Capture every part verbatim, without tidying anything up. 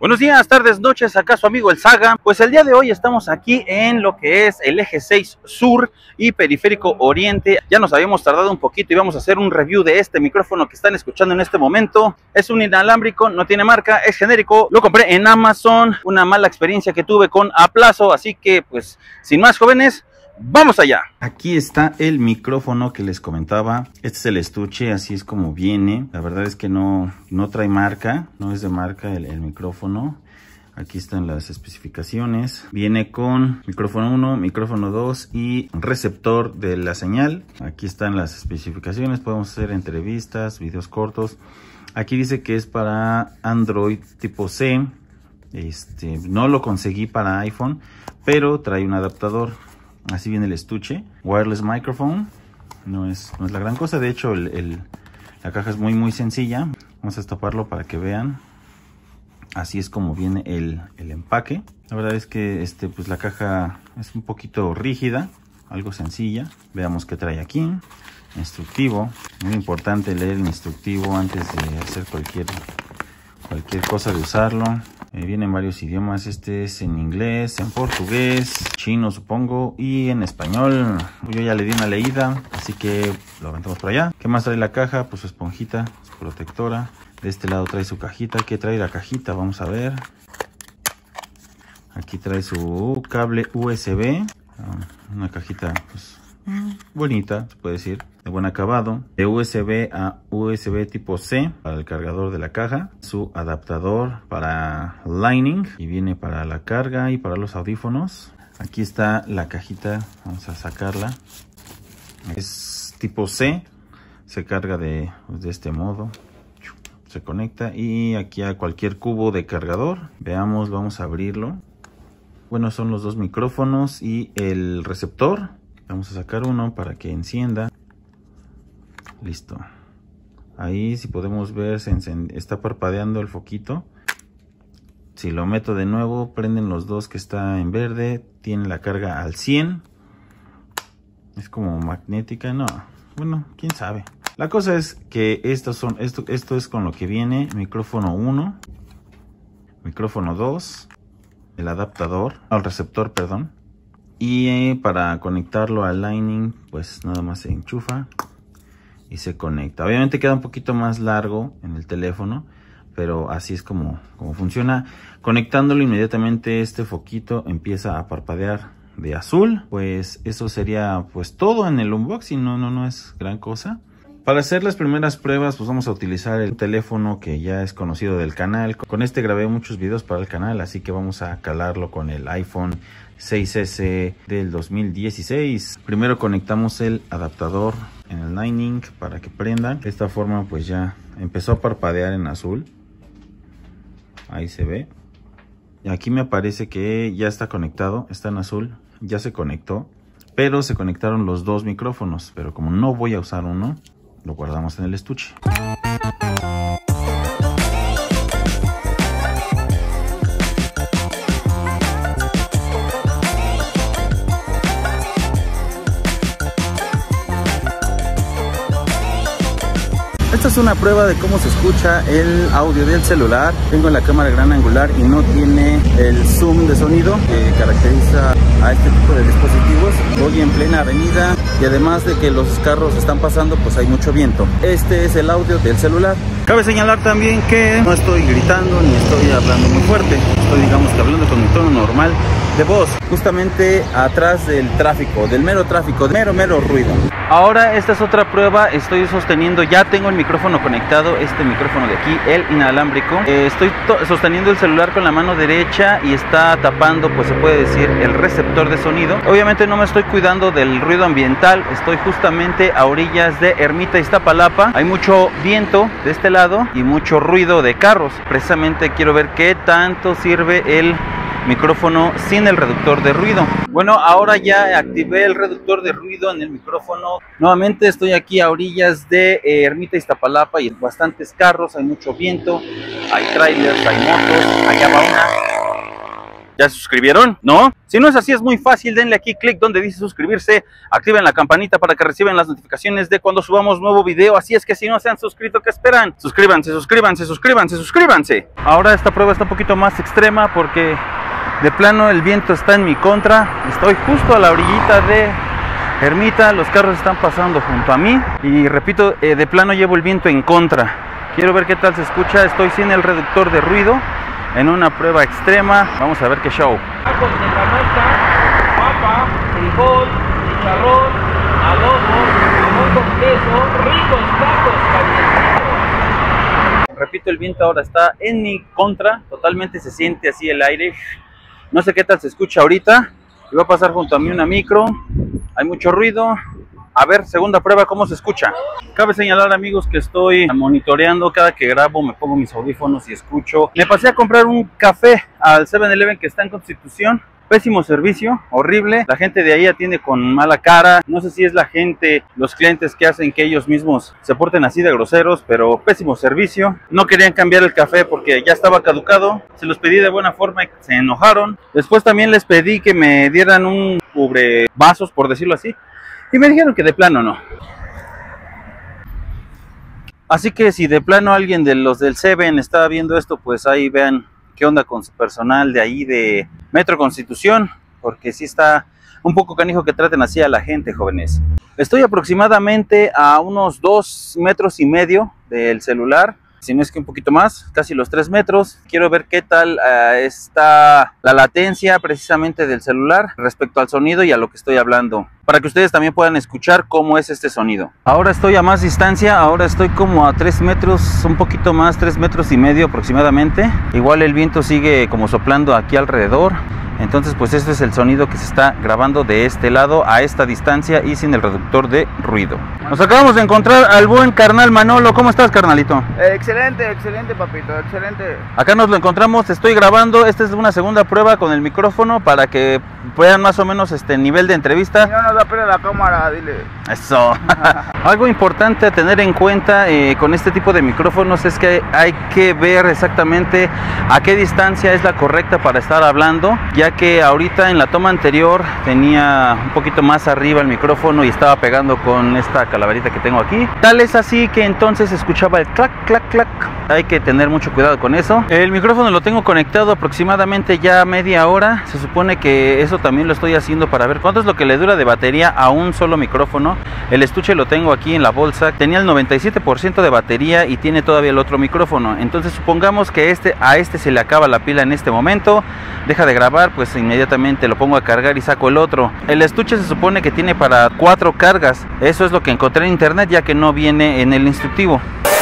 Buenos días, tardes, noches, acá su amigo el Saga. Pues el día de hoy estamos aquí en lo que es el eje seis Sur y Periférico Oriente. Ya nos habíamos tardado un poquito y vamos a hacer un review de este micrófono que están escuchando en este momento. Es un inalámbrico, no tiene marca, es genérico. Lo compré en Amazon, una mala experiencia que tuve con Aplazo, así que pues sin más, jóvenes, ¡vamos allá! Aquí está el micrófono que les comentaba. Este es el estuche, así es como viene. La verdad es que no, no trae marca, no es de marca el, el micrófono. Aquí están las especificaciones. Viene con micrófono uno, micrófono dos y receptor de la señal. Aquí están las especificaciones. Podemos hacer entrevistas, videos cortos. Aquí dice que es para Android tipo C. Este, no lo conseguí para iPhone, pero trae un adaptador. Así viene el estuche. Wireless microphone. No es, no es la gran cosa. De hecho, el, el, la caja es muy muy sencilla. Vamos a destaparlo para que vean. Así es como viene el, el empaque. La verdad es que este, pues la caja es un poquito rígida. Algo sencilla. Veamos qué trae aquí. Instructivo. Muy importante leer el instructivo antes de hacer cualquier, cualquier cosa de usarlo. Eh, viene en varios idiomas. Este es en inglés, en portugués, chino supongo y en español. Yo ya le di una leída, así que lo aventamos por allá. ¿Qué más trae la caja? Pues su esponjita, su protectora. De este lado trae su cajita. ¿Qué trae la cajita? Vamos a ver. Aquí trae su cable U S B. Una cajita pues bonita, se puede decir, de buen acabado. De U S B a U S B tipo C para el cargador de la caja. Su adaptador para Lightning y viene para la carga y para los audífonos. Aquí está la cajita, vamos a sacarla. Es tipo C, se carga de, de este modo. Se conecta y aquí a cualquier cubo de cargador. Veamos, vamos a abrirlo. Bueno, son los dos micrófonos y el receptor. Vamos a sacar uno para que encienda. Listo. Ahí, si podemos ver, se está parpadeando el foquito. Si lo meto de nuevo, prenden los dos que está en verde. Tiene la carga al cien. Es como magnética, no. Bueno, quién sabe. La cosa es que estos son, esto, esto es con lo que viene. Micrófono uno. Micrófono dos. El adaptador. El receptor, perdón. Y eh, para conectarlo al Lightning, pues nada más se enchufa y se conecta. Obviamente queda un poquito más largo en el teléfono, pero así es como, como funciona. Conectándolo inmediatamente este foquito empieza a parpadear de azul. Pues eso sería pues todo en el unboxing, no, no, no es gran cosa. Para hacer las primeras pruebas, pues vamos a utilizar el teléfono que ya es conocido del canal. Con este grabé muchos videos para el canal, así que vamos a calarlo con el iPhone seis ese del dos mil dieciséis. Primero conectamos el adaptador en el Lightning para que prenda. De esta forma pues ya empezó a parpadear en azul. Ahí se ve. Y aquí me aparece que ya está conectado, está en azul, ya se conectó. Pero se conectaron los dos micrófonos, pero como no voy a usar uno, lo guardamos en el estuche. Esta es una prueba de cómo se escucha el audio del celular. Tengo la cámara gran angular y no tiene el zoom de sonido que caracteriza a este tipo de dispositivos. Voy en plena avenida y además de que los carros están pasando, pues hay mucho viento. Este es el audio del celular. Cabe señalar también que no estoy gritando ni estoy hablando muy fuerte. Estoy, digamos que hablando con mi tono normal de voz, justamente atrás del tráfico, del mero tráfico, del mero mero ruido. Ahora esta es otra prueba. Estoy sosteniendo, ya tengo el micrófono conectado, este micrófono de aquí, el inalámbrico. Eh, estoy sosteniendo el celular con la mano derecha y está tapando, pues se puede decir, el receptor de sonido. Obviamente no me estoy cuidando del ruido ambiental. Estoy justamente a orillas de Ermita Iztapalapa. Hay mucho viento de este lado y mucho ruido de carros. Precisamente quiero ver qué tanto sirve el micrófono sin el reductor de ruido. Bueno, ahora ya activé el reductor de ruido en el micrófono. Nuevamente estoy aquí a orillas de eh, Ermita Iztapalapa y bastantes carros, hay mucho viento, hay trailers, hay motos, allá va una. ¿Ya se suscribieron? ¿No? Si no es así, es muy fácil. Denle aquí clic donde dice suscribirse. Activen la campanita para que reciban las notificaciones de cuando subamos nuevo video. Así es que si no se han suscrito, ¿qué esperan? Suscríbanse, suscríbanse, suscríbanse, suscríbanse. Ahora esta prueba está un poquito más extrema porque de plano el viento está en mi contra. Estoy justo a la orillita de Ermita. Los carros están pasando junto a mí. Y repito, eh, de plano llevo el viento en contra. Quiero ver qué tal se escucha. Estoy sin el reductor de ruido en una prueba extrema. Vamos a ver qué show. Tacos de canasta, papa, frijol, chicharrón, adobo, limón con queso, ricos tacos calientitos. Repito, el viento ahora está en mi contra. Totalmente se siente así el aire. No sé qué tal se escucha ahorita. Y va a pasar junto a mí una micro. Hay mucho ruido. A ver, segunda prueba, ¿cómo se escucha? Cabe señalar, amigos, que estoy monitoreando. Cada que grabo me pongo mis audífonos y escucho. Me pasé a comprar un café al seven eleven que está en Constitución. Pésimo servicio, horrible. La gente de ahí atiende con mala cara. No sé si es la gente, los clientes que hacen que ellos mismos se porten así de groseros, pero pésimo servicio. No querían cambiar el café porque ya estaba caducado. Se los pedí de buena forma y se enojaron. Después también les pedí que me dieran un cubrevasos, por decirlo así. Y me dijeron que de plano no. Así que si de plano alguien de los del Seven está viendo esto, pues ahí vean qué onda con su personal de ahí de Metro Constitución. Porque sí está un poco canijo que traten así a la gente, jóvenes. Estoy aproximadamente a unos dos metros y medio del celular. Si no es que un poquito más, casi los tres metros. Quiero ver qué tal uh, está la latencia precisamente del celular respecto al sonido y a lo que estoy hablando, para que ustedes también puedan escuchar cómo es este sonido. Ahora estoy a más distancia, ahora estoy como a tres metros, un poquito más, tres metros y medio aproximadamente. Igual el viento sigue como soplando aquí alrededor. Entonces pues este es el sonido que se está grabando de este lado a esta distancia y sin el reductor de ruido. Nos acabamos de encontrar al buen carnal Manolo. ¿Cómo estás, carnalito? Eh, excelente, excelente, papito, excelente. Acá nos lo encontramos, estoy grabando. Esta es una segunda prueba con el micrófono para que vean más o menos este nivel de entrevista. Si no nos da pena la cámara, dile. Eso. Algo importante a tener en cuenta eh, con este tipo de micrófonos es que hay que ver exactamente a qué distancia es la correcta para estar hablando, ya que ahorita en la toma anterior tenía un poquito más arriba el micrófono y estaba pegando con esta calaverita que tengo aquí. Tal es así que entonces escuchaba el clac, clac, clac. Hay que tener mucho cuidado con eso. El micrófono lo tengo conectado aproximadamente ya media hora. Se supone que eso también lo estoy haciendo para ver cuánto es lo que le dura de batería a un solo micrófono. El estuche lo tengo aquí en la bolsa. Tenía el noventa y siete por ciento de batería y tiene todavía el otro micrófono. Entonces supongamos que este, a este se le acaba la pila en este momento. Deja de grabar, pues inmediatamente lo pongo a cargar y saco el otro. El estuche se supone que tiene para cuatro cargas. Eso es lo que encontré en internet, ya que no viene en el instructivo.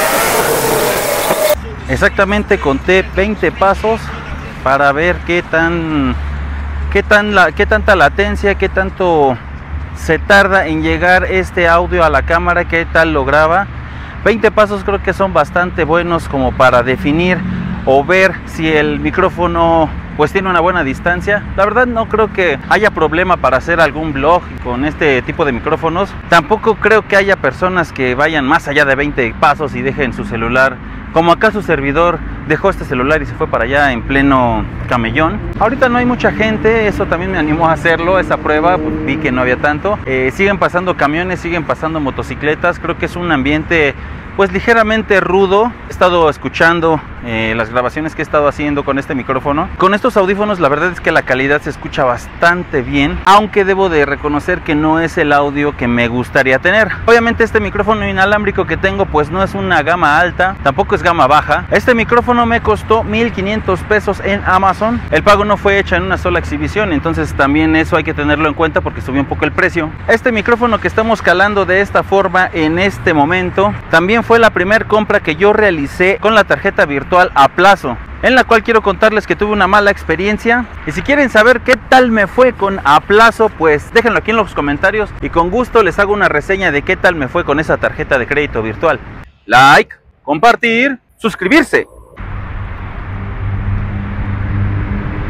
Exactamente conté veinte pasos para ver qué tan qué tan la, qué tanta latencia, qué tanto se tarda en llegar este audio a la cámara, qué tal lo graba. veinte pasos creo que son bastante buenos como para definir o ver si el micrófono pues tiene una buena distancia. La verdad no creo que haya problema para hacer algún vlog con este tipo de micrófonos. Tampoco creo que haya personas que vayan más allá de veinte pasos y dejen su celular, como acá su servidor dejó este celular y se fue para allá en pleno camellón. Ahorita no hay mucha gente, eso también me animó a hacerlo, esa prueba, pues vi que no había tanto. Eh, siguen pasando camiones, siguen pasando motocicletas. Creo que es un ambiente pues ligeramente rudo. He estado escuchando eh, las grabaciones que he estado haciendo con este micrófono. Con estos audífonos la verdad es que la calidad se escucha bastante bien, aunque debo de reconocer que no es el audio que me gustaría tener. Obviamente este micrófono inalámbrico que tengo pues no es una gama alta, tampoco es gama baja. Este micrófono me costó mil quinientos pesos en Amazon. El pago no fue hecho en una sola exhibición, entonces también eso hay que tenerlo en cuenta porque subió un poco el precio. Este micrófono que estamos calando de esta forma en este momento también fue la primera compra que yo realicé con la tarjeta virtual a plazo, en la cual quiero contarles que tuve una mala experiencia. Y si quieren saber qué tal me fue con a plazo, pues déjenlo aquí en los comentarios y con gusto les hago una reseña de qué tal me fue con esa tarjeta de crédito virtual. Like, compartir, suscribirse.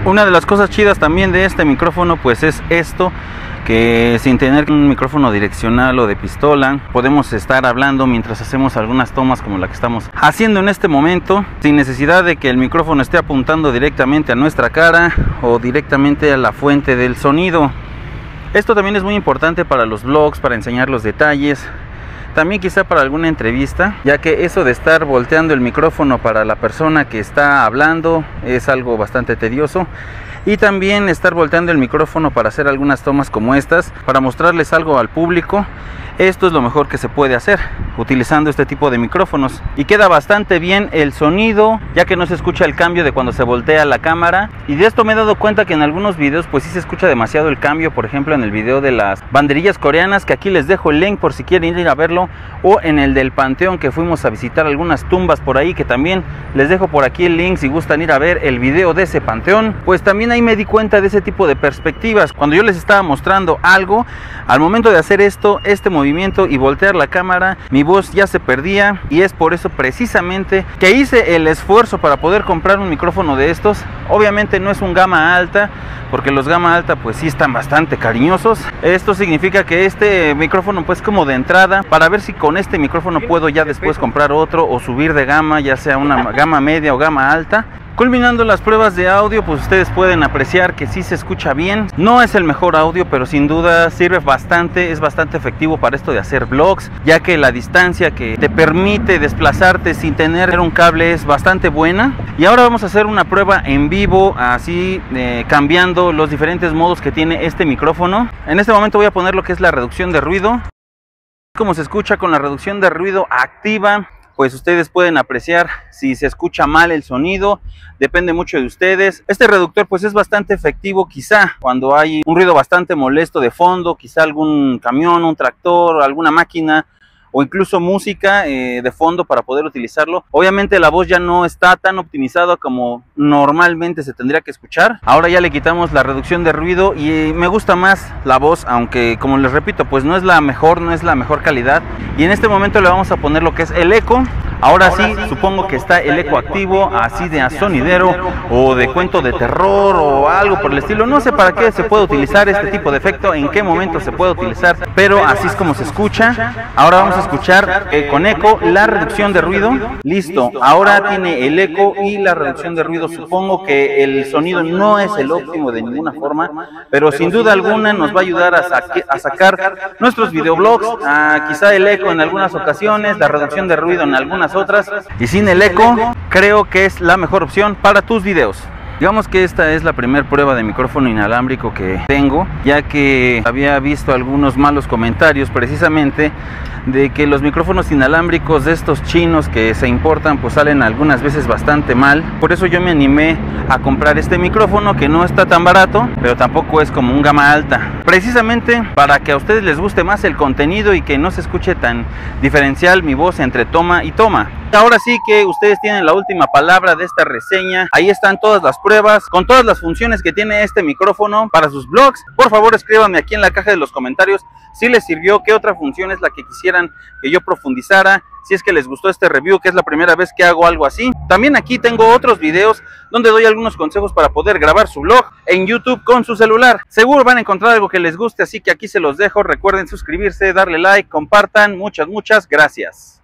Una de las cosas chidas también de este micrófono pues es esto, que sin tener un micrófono direccional o de pistola podemos estar hablando mientras hacemos algunas tomas como la que estamos haciendo en este momento, sin necesidad de que el micrófono esté apuntando directamente a nuestra cara o directamente a la fuente del sonido. Esto también es muy importante para los vlogs, para enseñar los detalles, también quizá para alguna entrevista, ya que eso de estar volteando el micrófono para la persona que está hablando es algo bastante tedioso. Y también estar volteando el micrófono para hacer algunas tomas como estas, para mostrarles algo al público. Esto es lo mejor que se puede hacer utilizando este tipo de micrófonos, y queda bastante bien el sonido, ya que no se escucha el cambio de cuando se voltea la cámara. Y de esto me he dado cuenta que en algunos videos pues sí se escucha demasiado el cambio, por ejemplo en el video de las banderillas coreanas, que aquí les dejo el link por si quieren ir a verlo, o en el del Panteón, que fuimos a visitar algunas tumbas por ahí, que también les dejo por aquí el link si gustan ir a ver el video de ese panteón. Pues también ahí me di cuenta de ese tipo de perspectivas. Cuando yo les estaba mostrando algo, al momento de hacer esto, este movimiento y voltear la cámara, mi voz ya se perdía, y es por eso precisamente que hice el esfuerzo para poder comprar un micrófono de estos. Obviamente no es un gama alta, porque los gama alta pues sí están bastante cariñosos. Esto significa que este micrófono pues como de entrada, para ver si con este micrófono puedo ya después comprar otro o subir de gama, ya sea una gama media o gama alta. Culminando las pruebas de audio, pues ustedes pueden apreciar que sí se escucha bien. No es el mejor audio, pero sin duda sirve bastante, es bastante efectivo para esto de hacer vlogs, ya que la distancia que te permite desplazarte sin tener un cable es bastante buena. Y ahora vamos a hacer una prueba en vivo, así eh, cambiando los diferentes modos que tiene este micrófono. En este momento voy a poner lo que es la reducción de ruido. Como se escucha con la reducción de ruido activa, pues ustedes pueden apreciar si se escucha mal el sonido, depende mucho de ustedes. Este reductor pues es bastante efectivo quizá cuando hay un ruido bastante molesto de fondo, quizá algún camión, un tractor, alguna máquina, o incluso música eh, de fondo para poder utilizarlo. Obviamente la voz ya no está tan optimizada como normalmente se tendría que escuchar. Ahora ya le quitamos la reducción de ruido y eh, me gusta más la voz, aunque como les repito pues no es la mejor, no es la mejor calidad. Y en este momento le vamos a poner lo que es el eco. Ahora, Ahora sí, sí, supongo que está el eco activo, así de sonidero o de cuento de terror o algo por el estilo. No sé para qué se puede utilizar este tipo de efecto, en qué momento se puede utilizar, pero así es como se escucha. Ahora vamos a escuchar eh, con eco la reducción de ruido. Listo, ahora tiene el eco y la reducción de ruido. Supongo que el sonido no es el óptimo de ninguna forma, pero sin duda alguna nos va a ayudar a, sa a sacar nuestros videoblogs. A quizá el eco en algunas ocasiones, la reducción de ruido en algunas otras, y sin el eco creo que es la mejor opción para tus videos. Digamos que esta es la primera prueba de micrófono inalámbrico que tengo, ya que había visto algunos malos comentarios precisamente de que los micrófonos inalámbricos de estos chinos que se importan pues salen algunas veces bastante mal. Por eso yo me animé a comprar este micrófono, que no está tan barato, pero tampoco es como un gama alta, precisamente para que a ustedes les guste más el contenido y que no se escuche tan diferencial mi voz entre toma y toma. Ahora sí que ustedes tienen la última palabra de esta reseña. Ahí están todas las pruebas con todas las funciones que tiene este micrófono para sus vlogs. Por favor, escríbanme aquí en la caja de los comentarios si les sirvió, qué otra función es la que quisieran que yo profundizara, si es que les gustó este review, que es la primera vez que hago algo así. También aquí tengo otros videos donde doy algunos consejos para poder grabar su vlog en YouTube con su celular. Seguro van a encontrar algo que les guste, así que aquí se los dejo. Recuerden suscribirse, darle like, compartan. Muchas, muchas gracias.